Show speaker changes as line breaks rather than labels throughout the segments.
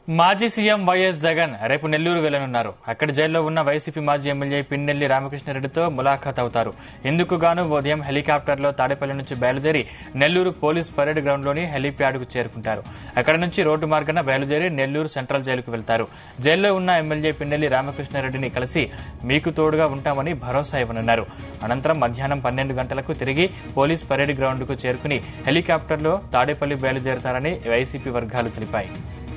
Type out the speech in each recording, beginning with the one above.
మాజీ CM YS Jagan రేపు నెల్లూరు వెళ్లనున్నారు. అక్కడ జైల్లో ఉన్న వైసీపీ మాజీ ఎమ్మెల్యే పిన్నెల్లి రామకృష్ణారెడ్డితో ములాఖాత్ అవుతారు. ఇందుకు గాను ఉదయం హెలికాప్టర్లో తాడేపల్లి నుంచి బయలుదేరి నెల్లూరు పోలీస్ పరేడ్ గ్రౌండ్లోని హెలీప్యాడ్కు చేరుకుంటారు. అక్కడ నుంచి రోడ్డు మార్గాన బయలుదేరి నెల్లూరు సెంట్రల్ జైలుకు వెళ్తారు. జైల్లో ఉన్న ఎమ్మెల్యే పిన్నెల్లి రామకృష్ణారెడ్డిని కలిసి మీకు తోడుగా ఉంటామని భరోసా ఇవ్వనున్నారు. అనంతరం మధ్యాహ్నం 12 గంటలకు తిరిగి పోలీస్ పరేడ్ గ్రౌండ్కు చేరుకుని హెలికాప్టర్లో తాడేపల్లి బయలుదేరతారని వైసీపీ వర్గాలు తెలిపాయి.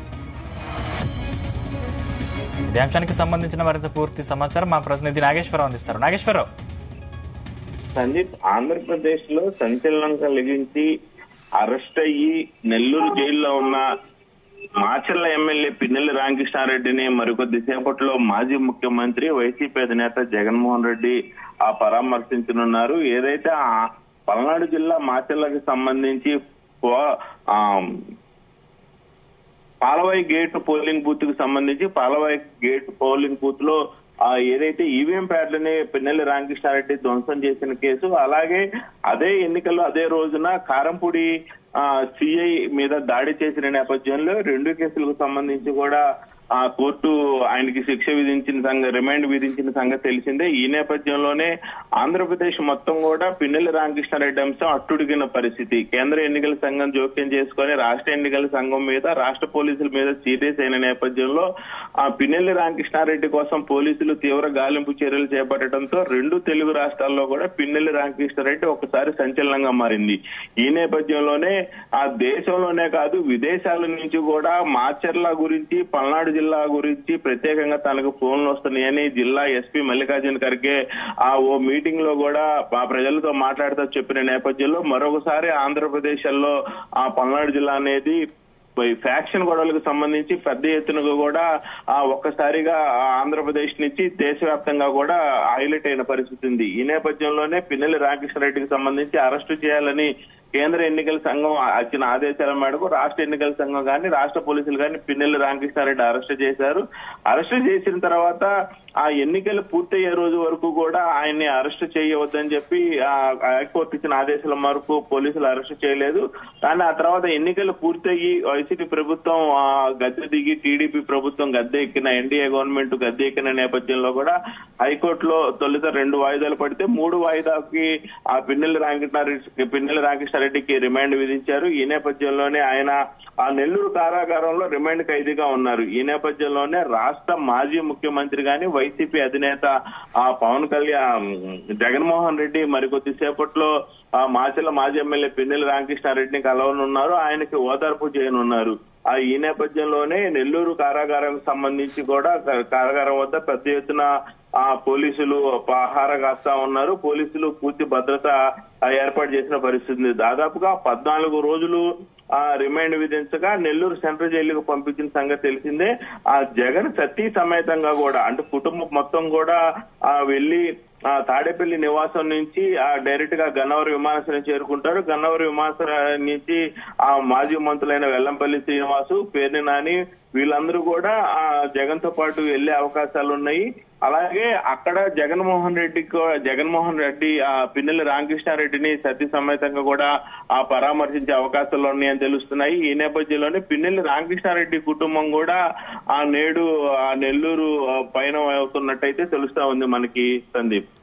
ఇదే అంశానికి సంబంధించిన మరింత పూర్తి సమాచారం మా ప్రతినిధి నాగేశ్వరరావు అందిస్తారు. నాగేశ్వరరావు.
సందీప్, ఆంధ్రప్రదేశ్ లో సంచలనం కలిగించి అరెస్ట్ అయ్యి నెల్లూరు జైల్లో ఉన్న మాచర్ల ఎమ్మెల్యే పిన్నెల్లి రామకృష్ణారెడ్డిని మరికొద్ది సేపట్లో మాజీ ముఖ్యమంత్రి వైసీపీ అధినేత జగన్మోహన్ రెడ్డి పరామర్శించనున్నారు. ఏదైతే పల్నాడు జిల్లా మాచర్లకు సంబంధించి పాలవాయి గేట్ పోలింగ్ బూత్ కు సంబంధించి పాలవాయి గేట్ పోలింగ్ బూత్ లో ఏదైతే ఈవీఎం ప్యాడ్లని పిన్నెల్లి రామకృష్ణారెడ్డి ధ్వంసం చేసిన కేసు, అలాగే అదే ఎన్నికల్లో అదే రోజున కారంపూడి సిఐ మీద దాడి చేసిన నేపథ్యంలో 2 కేసులకు సంబంధించి కూడా కోర్టు ఆయనకి శిక్ష విధించిన రిమాండ్ విధించిన సంగతి తెలిసిందే. ఈ నేపథ్యంలోనే ఆంధ్రప్రదేశ్ మొత్తం కూడా పిన్నెల్లి రామకృష్ణారెడ్డి అంశం అట్టుడిగిన పరిస్థితి. కేంద్ర ఎన్నికల సంఘం జోక్యం చేసుకుని రాష్ట్ర ఎన్నికల సంఘం మీద, రాష్ట్ర పోలీసుల మీద సీరియస్ అయిన నేపథ్యంలో పిన్నెల్లి రామకృష్ణారెడ్డి కోసం పోలీసులు తీవ్ర గాలింపు చర్యలు చేపట్టడంతో 2 తెలుగు రాష్ట్రాల్లో కూడా పిన్నెల్లి రామకృష్ణారెడ్డి ఒకసారి సంచలనంగా మారింది. ఈ నేపథ్యంలోనే దేశంలోనే కాదు విదేశాల నుంచి కూడా మాచర్ల గురించి, పల్నాడు జిల్లా గురించి ప్రత్యేకంగా తనకు ఫోన్లు వస్తున్నాయని జిల్లా ఎస్పీ మల్లికార్జున ఖర్గే ఓ మీటింగ్ లో కూడా ప్రజలతో మాట్లాడుతూ చెప్పిన నేపథ్యంలో మరొకసారి ఆంధ్రప్రదేశ్ లో పల్నాడు జిల్లా అనేది ఫ్యాక్షన్ గొడవలకు సంబంధించి పెద్ద ఎత్తున కూడా ఒక్కసారిగా ఆంధ్రప్రదేశ్ నుంచి దేశవ్యాప్తంగా కూడా హైలైట్ అయిన పరిస్థితి ఉంది. ఈ నేపథ్యంలోనే పిన్నెల్లి రామకృష్ణారెడ్డికి సంబంధించి అరెస్టు చేయాలని కేంద్ర ఎన్నికల సంఘం ఇచ్చిన ఆదేశాల మేరకు రాష్ట్ర ఎన్నికల సంఘం కానీ, రాష్ట్ర పోలీసులు కానీ పిన్నెల్లి రామకృష్ణారెడ్డి అరెస్ట్ చేశారు. అరెస్ట్ చేసిన తర్వాత ఆ ఎన్నికలు పూర్తయ్యే రోజు వరకు కూడా ఆయన్ని అరెస్ట్ చేయవద్దని చెప్పి హైకోర్టు ఇచ్చిన ఆదేశాల మేరకు పోలీసులు అరెస్ట్ చేయలేదు. కానీ ఆ తర్వాత ఎన్నికలు పూర్తయ్యి వైసీపీ ప్రభుత్వం గద్దె దిగి టీడీపీ ప్రభుత్వం గద్దె ఎక్కిన, ఎన్డీఏ గవర్నమెంట్ గద్దె ఎక్కిన నేపథ్యంలో కూడా హైకోర్టులో తొలుత 2 వాయిదాలు పడితే 3 వాయిదాకి పిన్నెల్లి రామకృష్ణారెడ్డికి రిమాండ్ విధించారు. ఈ నేపథ్యంలోనే ఆయన నెల్లూరు కారాగారంలో రిమాండ్ ఖైదీగా ఉన్నారు. ఈ నేపథ్యంలోనే రాష్ట్ర మాజీ ముఖ్యమంత్రి గాని వైసీపీ అధినేత పవన్ కళ్యాణ్ జగన్మోహన్ రెడ్డి మరికొద్ది సేపట్లో మాచర్ల మాజీ ఎమ్మెల్యే పిన్నెల్లి రామకృష్ణారెడ్డిని కలవనున్నారు. ఆయనకి ఓదార్పు చేయనున్నారు. ఈ నేపథ్యంలోనే నెల్లూరు కారాగారానికి సంబంధించి కూడా కారాగారం వద్ద పెద్ద ఎత్తున పోలీసులు పహార కాస్తా ఉన్నారు. పోలీసులు పూర్తి భద్రత ఏర్పాటు చేసిన పరిస్థితి. దాదాపుగా 14 రోజులు రిమాండ్ విధించగా నెల్లూరు సెంట్రల్ జైలుకు పంపించిన సంగతి తెలిసిందే. జగన్ సతీ సమేతంగా కూడా అంటే కుటుంబం మొత్తం కూడా వెళ్లి తాడేపల్లి నివాసం నుంచి డైరెక్ట్ గా గన్నవరం విమానాశ్రయం చేరుకుంటారు. గన్నవరం విమానాశ్రయం నుంచి మాజీ మంత్రులైన వెల్లంపల్లి శ్రీనివాసు, పేర్ని నాని వీళ్ళందరూ కూడా జగన్ తో పాటు వెళ్లే అవకాశాలు ఉన్నాయి. అలాగే అక్కడ జగన్మోహన్ రెడ్డి పిన్నెల్లి రామకృష్ణారెడ్డిని సతీ సమేతంగా కూడా పరామర్శించే అవకాశాలు ఉన్నాయని తెలుస్తున్నాయి. ఈ నేపథ్యంలోనే పిన్నెల్లి రామకృష్ణారెడ్డి కుటుంబం కూడా నేడు నెల్లూరు పయనం అవుతున్నట్టయితే తెలుస్తా ఉంది మనకి సందీప్.